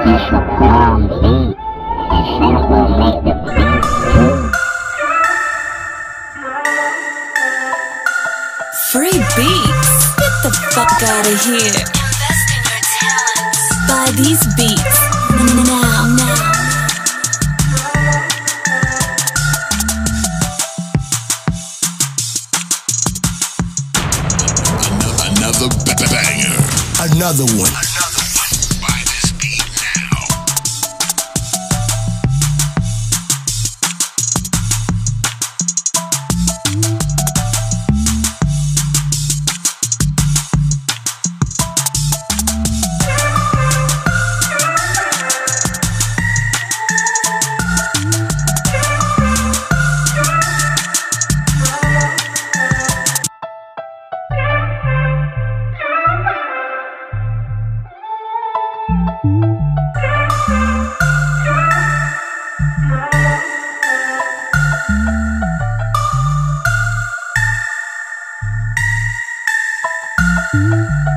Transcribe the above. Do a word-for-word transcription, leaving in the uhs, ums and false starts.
It's a brown beat. It's gonna make the beat move. Free beats? Get the fuck out of here. Invest in your talents. Buy these beats. Now, now. Another banger. Another one. Another one. Buy this beat now. Thank you.